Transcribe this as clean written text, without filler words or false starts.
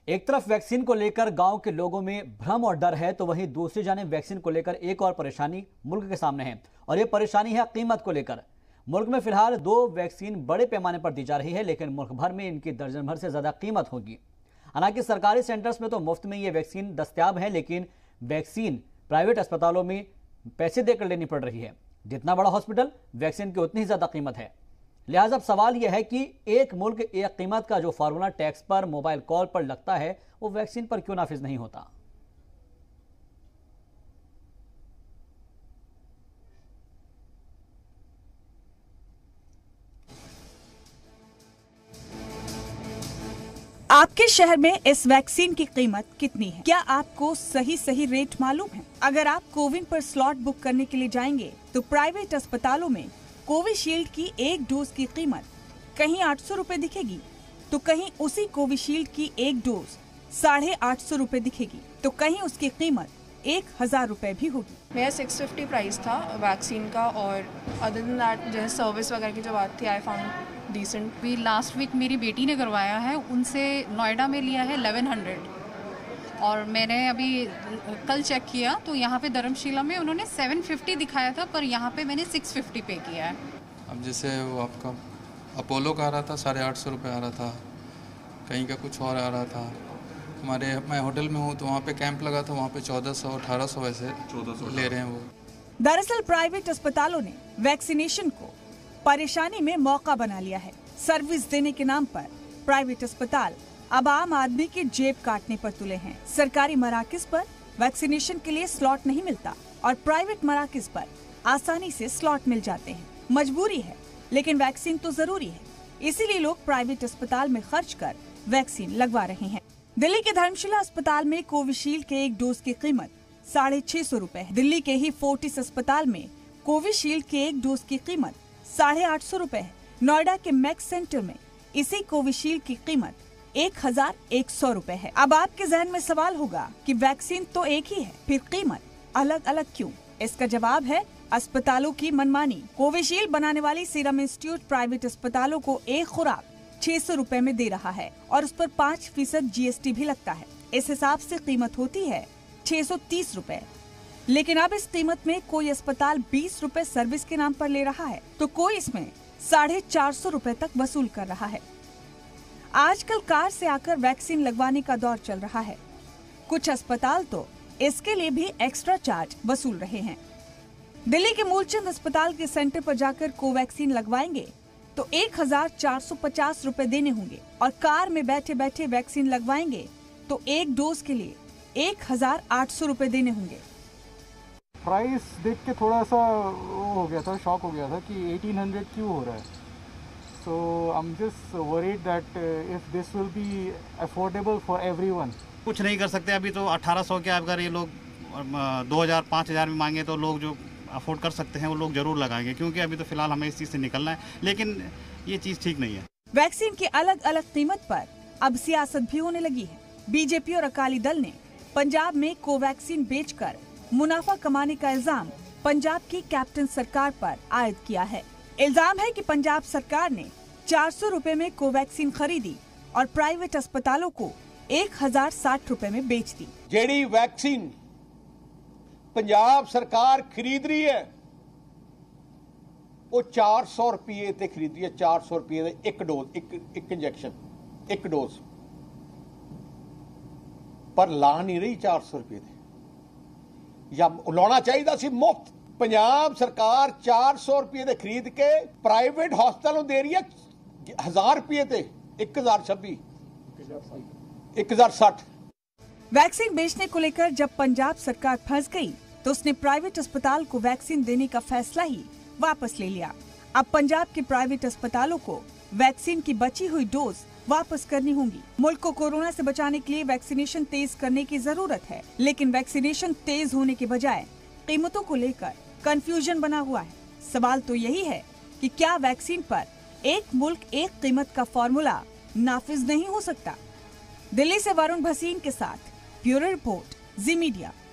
एक तरफ वैक्सीन को लेकर गांव के लोगों में भ्रम और डर है, तो वहीं दूसरी जानिब वैक्सीन को लेकर एक और परेशानी मुल्क के सामने है, और ये परेशानी है कीमत को लेकर। मुल्क में फिलहाल 2 वैक्सीन बड़े पैमाने पर दी जा रही है, लेकिन मुल्क भर में इनकी दर्जन भर से ज्यादा कीमत होगी। हालांकि सरकारी सेंटर्स में तो मुफ्त में ये वैक्सीन दस्तयाब है, लेकिन वैक्सीन प्राइवेट अस्पतालों में पैसे देकर लेनी पड़ रही है। जितना बड़ा हॉस्पिटल, वैक्सीन की उतनी ही ज्यादा कीमत है। लिहाजा अब सवाल यह है कि एक मुल्क एक कीमत का जो फार्मूला टैक्स पर, मोबाइल कॉल पर लगता है, वो वैक्सीन पर क्यों नाफिज नहीं होता। आपके शहर में इस वैक्सीन की कीमत कितनी है? क्या आपको सही रेट मालूम है? अगर आप कोविन पर स्लॉट बुक करने के लिए जाएंगे तो प्राइवेट अस्पतालों में कोविशील्ड की एक डोज की कीमत कहीं 800 रुपए दिखेगी, तो कहीं उसी कोविशील्ड की एक डोज 850 रुपए दिखेगी, तो कहीं उसकी कीमत 1000 रुपए भी होगी। मेरा 650 प्राइस था वैक्सीन का, और अदर देन दैट जैसे सर्विस वगैरह की जो बात थी, आई फाउंड डिसेंट। भी लास्ट वीक मेरी बेटी ने करवाया है, उनसे नोएडा में लिया है 1100, और मैंने अभी कल चेक किया तो यहाँ पे धर्मशिला में उन्होंने 750 दिखाया था, पर यहाँ पे मैंने 650 पे किया है। अब जैसे वो आपका अपोलो का आ रहा था 850 रुपये आ रहा था, कहीं का कुछ और आ रहा था। मैं होटल में हूँ तो वहाँ पे कैंप लगा था, वहाँ पे 1400 1800 वैसे 1400 ले रहे हैं वो। दरअसल प्राइवेट अस्पतालों ने वैक्सीनेशन को परेशानी में मौका बना लिया है। सर्विस देने के नाम पर प्राइवेट अस्पताल अब आम आदमी की जेब काटने पर तुले हैं। सरकारी मराकज पर वैक्सीनेशन के लिए स्लॉट नहीं मिलता और प्राइवेट मराकज पर आसानी से स्लॉट मिल जाते हैं। मजबूरी है, लेकिन वैक्सीन तो जरूरी है, इसीलिए लोग प्राइवेट अस्पताल में खर्च कर वैक्सीन लगवा रहे हैं। दिल्ली के धर्मशिला अस्पताल में कोविशील्ड के एक डोज की कीमत 650 रुपए है। दिल्ली के ही फोर्टिस अस्पताल में कोविशील्ड के एक डोज की कीमत 850 रुपए है। नोएडा के मैक्स सेंटर में इसी कोविशील्ड की कीमत 1100 रुपए है। अब आपके जहन में सवाल होगा कि वैक्सीन तो एक ही है, फिर कीमत अलग अलग क्यों? इसका जवाब है अस्पतालों की मनमानी। कोविशील्ड बनाने वाली सीरम इंस्टीट्यूट प्राइवेट अस्पतालों को एक खुराक 600 रुपए में दे रहा है और उस पर 5% GST भी लगता है। इस हिसाब से कीमत होती है 630 रुपए। लेकिन अब इस कीमत में कोई अस्पताल 20 रुपए सर्विस के नाम पर ले रहा है, तो कोई इसमें 450 रुपए तक वसूल कर रहा है। आजकल कार से आकर वैक्सीन लगवाने का दौर चल रहा है। कुछ अस्पताल तो इसके लिए भी एक्स्ट्रा चार्ज वसूल रहे हैं। दिल्ली के मूलचंद अस्पताल के सेंटर पर जाकर कोवैक्सीन लगवाएंगे तो 1450 रुपए देने होंगे, और कार में बैठे बैठे वैक्सीन लगवाएंगे तो एक डोज के लिए 1800 रुपए देने होंगे। प्राइस देख के थोड़ा सा वो हो गया था, शॉक हो गया था कि 1800 क्यों हो रहा है। So I am just worried that if this will be affordable for everyone. कुछ नहीं कर सकते अभी तो 1800 के, अगर ये लोग 2000 5000 में मांगे तो लोग जो अफोर्ड कर सकते हैं वो लोग जरूर लगाएंगे, क्योंकि अभी तो फिलहाल हमें इस चीज़ से निकलना है, लेकिन ये चीज़ ठीक नहीं है। वैक्सीन की अलग अलग कीमत पर अब सियासत भी होने लगी है। बीजेपी और अकाली दल ने पंजाब में कोवैक्सीन बेचकर मुनाफा कमाने का इल्जाम पंजाब की कैप्टन सरकार पर आयद किया है। इल्जाम है कि पंजाब सरकार ने 400 रुपए में कोवैक्सीन खरीदी और प्राइवेट अस्पतालों को 1060 रुपए में बेच दी। जेडी वैक्सीन पंजाब सरकार खरीद रही है वो 400 रुपये ते खरीद रही है। 400 रुपये का एक डोज, एक इंजेक्शन, एक डोज पर ला नहीं रही 400 रुपये थे, या लाना चाहिए सी मुफ्त। पंजाब सरकार 400 रुपये दे खरीद के प्राइवेट हॉस्पिटलों दे रही है 1000 रुपये थे, 1026 1060। वैक्सीन बेचने को लेकर जब पंजाब सरकार फंस गई तो उसने प्राइवेट अस्पताल को वैक्सीन देने का फैसला ही वापस ले लिया। अब पंजाब के प्राइवेट अस्पतालों को वैक्सीन की बची हुई डोज वापस करनी होंगी। मुल्क को कोरोना से बचाने के लिए वैक्सीनेशन तेज करने की जरूरत है, लेकिन वैक्सीनेशन तेज होने के बजाय कीमतों को लेकर कंफ्यूजन बना हुआ है। सवाल तो यही है कि क्या वैक्सीन पर एक मुल्क एक कीमत का फॉर्मूला नाफिज नहीं हो सकता? दिल्ली से वरुण भसीन के साथ ब्यूरो रिपोर्ट, जी मीडिया।